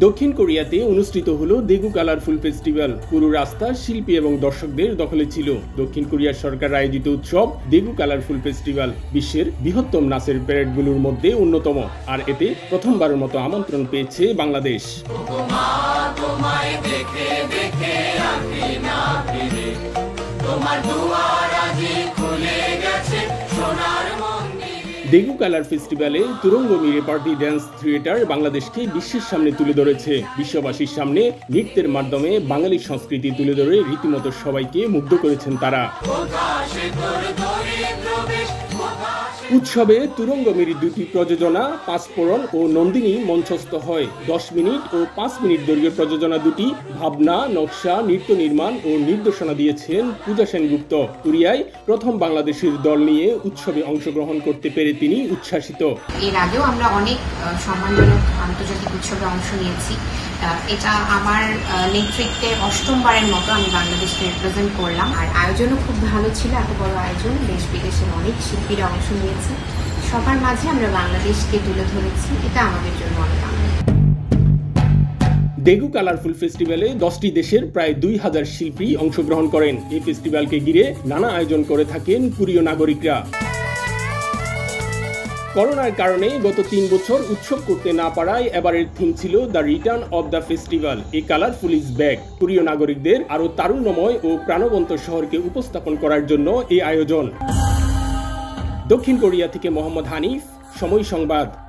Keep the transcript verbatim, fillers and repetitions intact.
দক্ষিণ কোরিয়াতে অনুষ্ঠিত হলো দেগু কালারফুল ফেস্টিভ্যাল। পুরো রাস্তা শিল্পী এবং দর্শকদের দখলে ছিল। দক্ষিণ কোরিয়ার সরকার আয়োজিত উৎসব দেগু কালারফুল ফেস্টিভ্যাল বিশ্বের বৃহত্তম নাচের প্যারেডগুলোর মধ্যে অন্যতম, আর এতে প্রথমবারের মতো আমন্ত্রণ পেয়েছে বাংলাদেশ। দেগু কালার ফেস্টিভ্যালে তুরঙ্গ মিরে পার্টি ড্যান্স থিয়েটার বাংলাদেশকে বিশ্বের সামনে তুলে ধরেছে। বিশ্ববাসীর সামনে নৃত্যের মাধ্যমে বাঙালি সংস্কৃতি তুলে ধরে রীতিমতো সবাইকে মুগ্ধ করেছেন তারা। উৎসবে তুরঙ্গ মিরির দুটি প্রযোজনা পাঁচফোড়ন ও নন্দিনী মঞ্চস্থ হয়। দশ মিনিট ও পাঁচ মিনিট দৈর্ঘ্যের প্রযোজনা দুটি ভাবনা, নকশা, নৃত্য নির্মাণ ও নির্দেশনা দিয়েছেন পূজা সেনগুপ্ত। কোরিয়ায় প্রথম বাংলাদেশের দল নিয়ে উৎসবে অংশগ্রহণ করতে পেরে তিনি উচ্ছ্বাসিত। এর আগেও আমরা অনেক সম্মানজনক আন্তর্জাতিক উৎসবে অংশ নিয়েছি। এটা আমার নেতৃত্বে অষ্টমবারের মতো আমি বাংলাদেশকে রিপ্রেজেন্ট করলাম, আর আয়োজনও খুব ভালো ছিল। এত বড় আয়োজন, দেশ বিদেশের অনেক শিল্পীরা অংশ নিয়েছে। সবার মাঝে আমরা বাংলাদেশকে তুলে ধরেছি, এটা আমাদের জন্য অনেক আনন্দ। দেগু কালারফুল ফেস্টিভ্যালে দশটি দেশের প্রায় দুই হাজার শিল্পী অংশগ্রহণ করেন। এই ফেস্টিভ্যালকে ঘিরে নানা আয়োজন করে থাকেন কোরীয় নাগরিকরা। করোনার কারণে গত তিন বছর উৎসব করতে না পারায় এবারের থিম ছিল the return of the festival, a colourful is back. কোরীয় নাগরিকদের আরো তারুণ্যময় ও প্রাণবন্ত শহরকে উপস্থাপন করার জন্য এই আয়োজন। দক্ষিণ কোরিয়া থেকে মোহাম্মদ হানিফ, সময় সংবাদ।